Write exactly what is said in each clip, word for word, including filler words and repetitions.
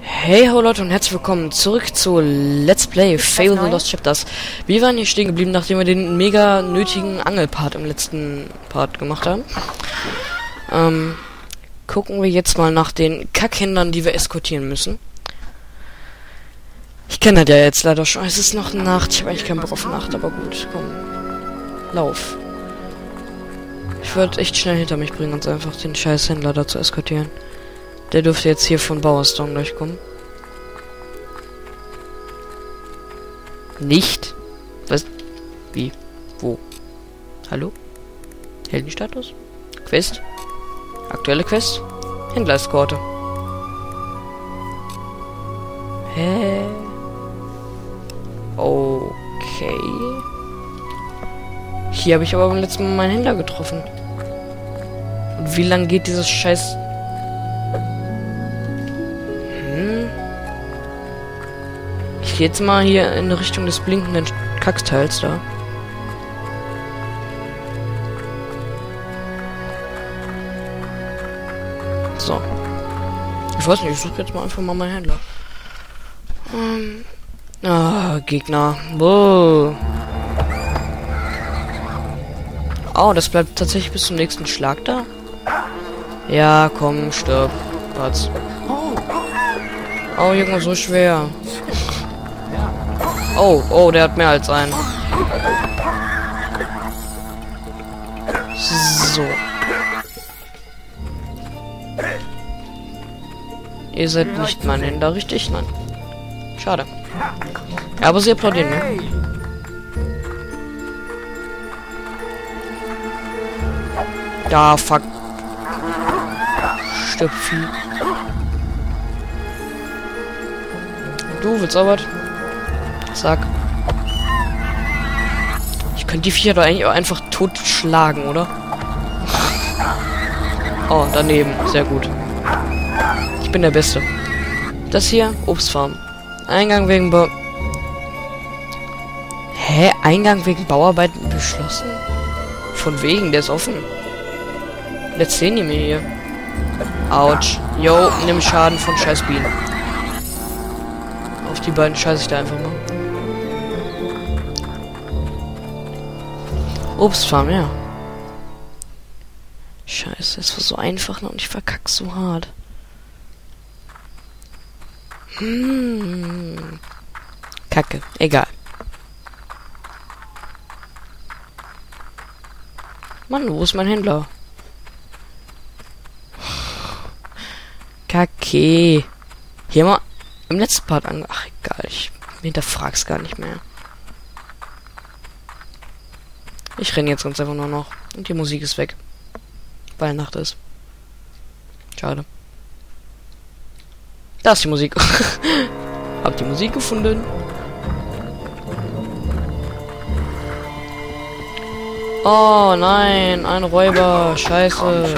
Hey ho Leute und herzlich willkommen zurück zu Let's Play Fable the Lost Chapters. Wir waren hier stehen geblieben, nachdem wir den mega nötigen Angelpart im letzten Part gemacht haben. Ähm, gucken wir jetzt mal nach den Kackhändlern, die wir eskortieren müssen. Ich kenne das ja jetzt leider schon. Es ist noch Nacht. Ich habe eigentlich keinen Bock auf Nacht, aber gut, komm. Lauf. Ich würde echt schnell hinter mich bringen, uns einfach den scheiß Händler da zu eskortieren. Der dürfte jetzt hier von Bowerstone gleich kommen. Nicht? Was? Wie? Wo? Hallo? Heldenstatus? Quest? Aktuelle Quest? Händlereskorte. Hä? Okay. Hier habe ich aber beim letzten Mal meinen Händler getroffen. Und wie lang geht dieses scheiß... Hm? Ich gehe jetzt mal hier in Richtung des blinkenden Kackteils da. So. Ich weiß nicht, ich suche jetzt mal einfach mal meinen Händler. Ähm. Ah, Gegner. Wow. Oh, das bleibt tatsächlich bis zum nächsten Schlag da? Ja, komm, stirb. Patz. Oh, Junge, so schwer. Oh, oh, der hat mehr als einen. So. Ihr seid nicht mein Händler, richtig? Nein. Schade. Ja, aber sie applaudieren, ne? Ja, fuck. Stirb Vieh. Du willst aber... Sag. Ich könnte die Viecher doch eigentlich auch einfach totschlagen, oder? Oh, daneben. Sehr gut. Ich bin der Beste. Das hier, Obstfarm. Eingang wegen Bau... Hä? Eingang wegen Bauarbeiten beschlossen? Von wegen, der ist offen. Jetzt sehen die mir hier. Autsch. Yo, nimm Schaden von scheiß Bienen. Auf die beiden scheiße ich da einfach mal. Obstfarm, ja. Scheiße, es war so einfach noch und ich verkack so hart. Hm. Kacke, egal. Mann, wo ist mein Händler? Kacke. Hier mal im letzten Part an... Ach, egal. Ich hinterfrag's gar nicht mehr. Ich renne jetzt ganz einfach nur noch. Und die Musik ist weg. Weil Nacht ist. Schade. Da ist die Musik. Hab die Musik gefunden. Oh nein, ein Räuber. Scheiße.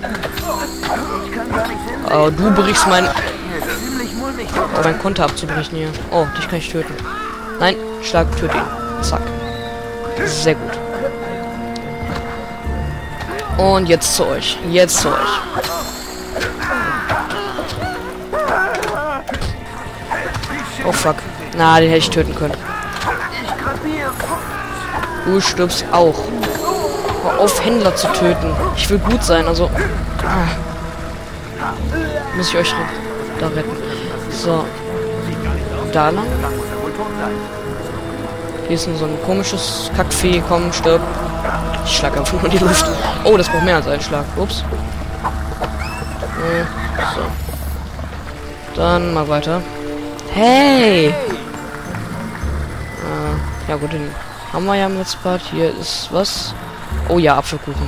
Oh, du brichst mein... Oh, mein Konter abzubrechen hier. Oh, dich kann ich töten. Nein, schlag, töte ihn. Zack. Sehr gut. Und jetzt zu euch. Jetzt zu euch. Oh, fuck. Na, den hätte ich töten können. Du stirbst auch. Hör auf, Händler zu töten. Ich will gut sein, also... Ah. Muss ich euch da retten. So. Da lang. Hier ist so ein komisches Kackvieh. Komm, stirb. Ich schlag einfach nur in die Luft. Oh, das braucht mehr als einen Schlag. Ups. Äh, so. Dann mal weiter. Hey! Äh, ja gut, den haben wir ja im letzten Part. Hier ist was. Oh ja, Apfelkuchen.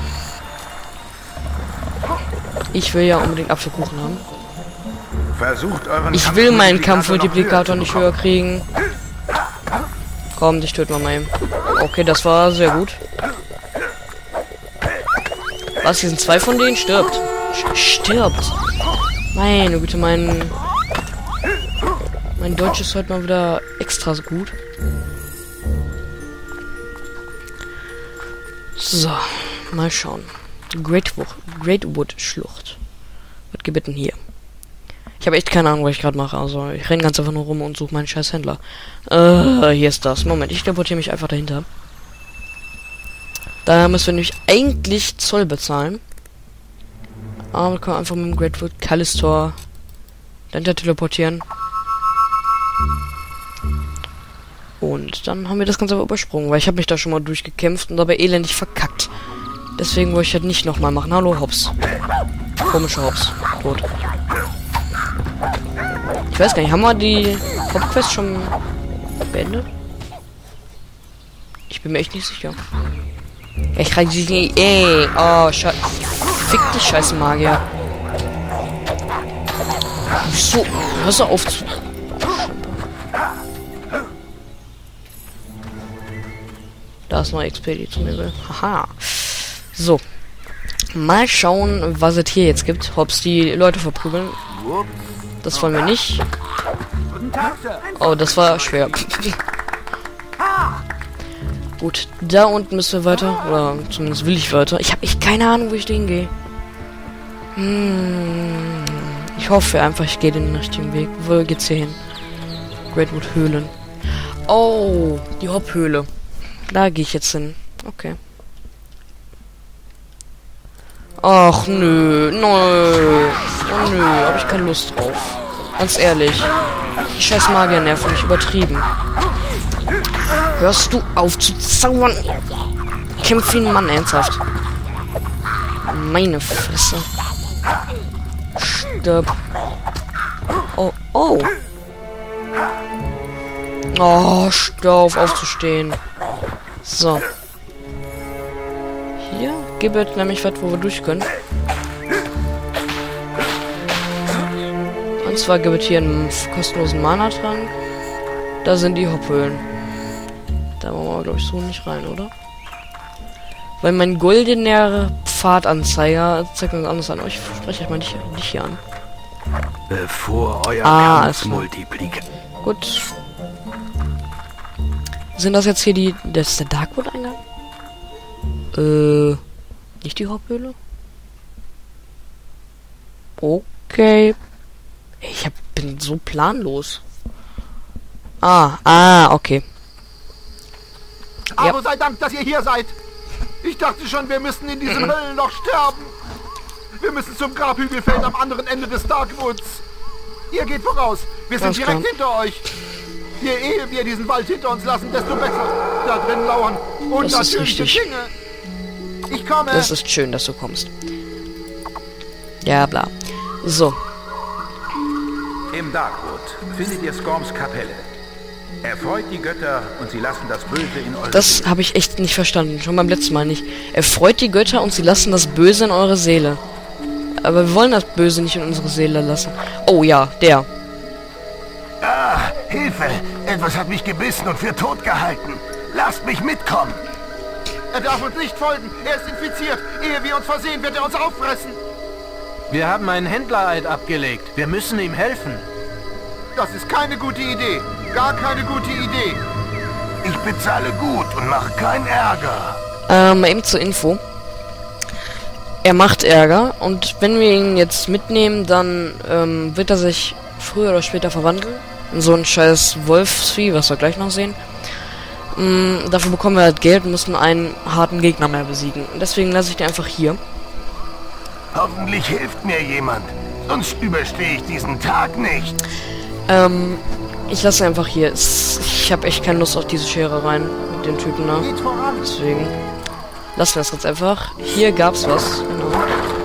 Ich will ja unbedingt Apfelkuchen haben. Versucht euren ich will meinen Kampfmultiplikator nicht höher kriegen. Komm, dich töten wir mal eben. Okay, das war sehr gut. Was, hier sind zwei von denen? Stirbt. Stirbt. Meine Güte, mein... Mein Deutsch ist heute mal wieder extra so gut. So, mal schauen. Greatwood, Greatwood Schlucht. Was gibt es denn hier? Ich habe echt keine Ahnung, was ich gerade mache. Also ich renne ganz einfach nur rum und suche meinen scheiß Händler. Äh, hier ist das. Moment, ich teleportiere mich einfach dahinter. Da müssen wir nämlich eigentlich Zoll bezahlen. Aber wir können einfach mit dem Greatwood Callistor dahinter teleportieren. Und dann haben wir das Ganze aber übersprungen, weil ich habe mich da schon mal durchgekämpft und dabei elendig verkackt. Deswegen wollte ich halt nicht nochmal machen. Hallo, Hops. Komischer Hops. Tot. Ich weiß gar nicht, haben wir die Hauptquest schon beendet? Ich bin mir echt nicht sicher. Ich krieg sie nicht. Ey, oh, scheiße. Fick dich, scheiße Magier. So, hörst du auf zu. Da ist noch X P, die zu mir will. Haha. So. Mal schauen, was es hier jetzt gibt. Hops die Leute verprügeln. Das wollen wir nicht. Oh, das war schwer. Gut, da unten müssen wir weiter. Oder zumindest will ich weiter. Ich habe echt keine Ahnung, wo ich hingehe. Hm. Ich hoffe einfach, ich gehe den richtigen Weg. Wo geht's hier hin? Greatwood Höhlen. Oh, die Hop-Höhle. Da gehe ich jetzt hin. Okay. Ach nö, nö. Oh nö, habe ich keine Lust drauf. Ganz ehrlich. Die scheiß Magier nerven mich übertrieben. Hörst du auf zu zaubern? Kämpf wie ein Mann, ernsthaft. Meine Fresse. Stirb. Oh, oh. Oh, stör auf, aufzustehen. So. Hier gibt es nämlich was, wo wir durch können. Und zwar gibt es hier einen kostenlosen Mana-Trank. Da sind die Hopphöhlen. Da wollen wir, glaube ich, so nicht rein, oder? Weil mein goldener Pfadanzeiger zeigt uns anders an. Oh, ich spreche euch mal nicht, nicht hier an. Bevor euer ah, Kampf multipliziert. Gut. Sind das jetzt hier die... Das ist der Darkwood-Eingang? Äh... Nicht die Haupthöhle? Okay. Ich hab, bin so planlos. Ah, ah, okay. Aber ja. sei Dank, dass ihr hier seid. Ich dachte schon, wir müssten in diesem Höllenloch sterben. Wir müssen zum Grabhügelfeld am anderen Ende des Darkwoods. Ihr geht voraus. Wir sind Ganz direkt klar. hinter euch. Je eher wir diesen Wald hinter uns lassen, desto besser. Da drin lauern und Das ist natürliche richtig. Dinge. Ich komme. Das ist schön, dass du kommst. Ja, bla. So. Im Darkwood findet ihr Skorms Kapelle. Erfreut die Götter und sie lassen das Böse in eure Das habe ich echt nicht verstanden. Schon beim letzten Mal nicht. Erfreut die Götter und sie lassen das Böse in eure Seele. Aber wir wollen das Böse nicht in unsere Seele lassen. Oh ja, der. Ah, Hilfe! Etwas hat mich gebissen und für tot gehalten. Lasst mich mitkommen. Er darf uns nicht folgen. Er ist infiziert. Ehe wir uns versehen, wird er uns auffressen. Wir haben einen Händlereid abgelegt. Wir müssen ihm helfen. Das ist keine gute Idee. Gar keine gute Idee. Ich bezahle gut und mache keinen Ärger. Ähm, eben zur Info. Er macht Ärger und wenn wir ihn jetzt mitnehmen, dann ähm, wird er sich früher oder später verwandeln. In so ein scheiß Wolfsvieh, was wir gleich noch sehen. Ähm, dafür bekommen wir halt Geld und müssen einen harten Gegner mehr besiegen. Und deswegen lasse ich den einfach hier. Hoffentlich hilft mir jemand. Sonst überstehe ich diesen Tag nicht. Ähm, ich lasse ihn einfach hier. Es, ich habe echt keine Lust auf diese Schere rein mit den Typen da. Geht voran. Deswegen lassen wir das ganz einfach. Hier gab's was. Genau.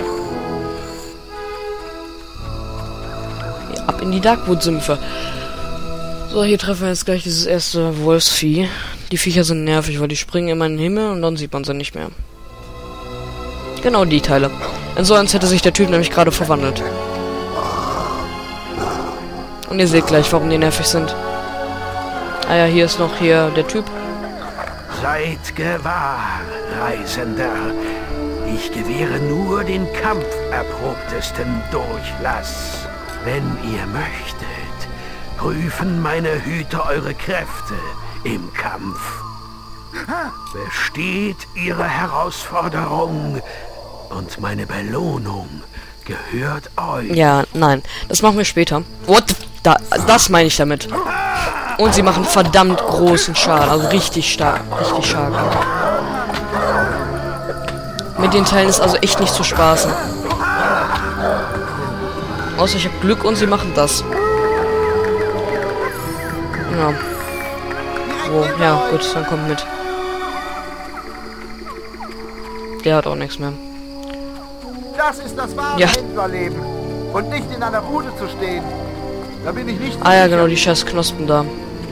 Hier, ab in die Darkwood-Sümpfe. So, hier treffen wir jetzt gleich dieses erste Wolfsvieh. Die Viecher sind nervig, weil die springen immer in den Himmel und dann sieht man sie nicht mehr. Genau die Teile. In so eins hätte sich der Typ nämlich gerade verwandelt. Und ihr seht gleich, warum die nervig sind. Ah ja, hier ist noch hier der Typ. Seid gewahr, Reisender. Ich gewähre nur den kampferprobtesten Durchlass. Wenn ihr möchtet, prüfen meine Hüter eure Kräfte im Kampf. Besteht ihre Herausforderung und meine Belohnung gehört euch. Ja, nein. Das machen wir später. What? the- Da, das meine ich damit. Und sie machen verdammt großen Schaden. Also richtig stark. Richtig stark. Mit den Teilen ist also echt nicht zu spaßen. Außer ich habe Glück und sie machen das. Ja. Oh, ja, gut, dann kommt mit. Der hat auch nichts mehr. Das ist das wahre Ja. Händlerleben. Und nicht in einer Bude zu stehen. Da bin ich nicht Ah ja, sicher. genau, die scheiß Knospen da.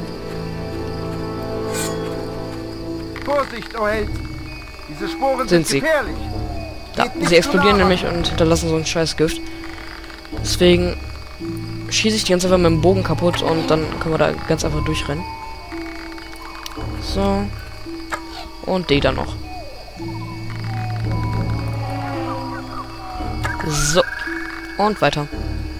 Vorsicht, oh Held. Diese Sporen Sind sind, sie. gefährlich. Ja, Geht nicht sie explodieren zu nah. nämlich und hinterlassen so ein scheiß Gift. Deswegen schieße ich die ganz einfach mit dem Bogen kaputt und dann können wir da ganz einfach durchrennen. So. Und die dann noch. So. Und weiter.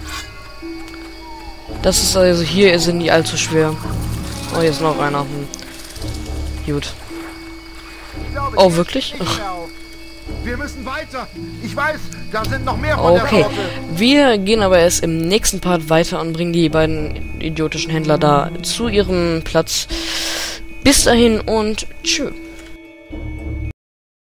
Das ist also, hier sind die allzu schwer. Oh, hier ist noch einer. Hm. Gut. Ich glaube, Oh, hier wirklich? ist nicht Ach. mehr auf. Wir müssen weiter. Ich weiß, da sind noch mehr von Okay, der Sorte. wir gehen aber erst im nächsten Part weiter und bringen die beiden idiotischen Händler da zu ihrem Platz. Bis dahin und tschö.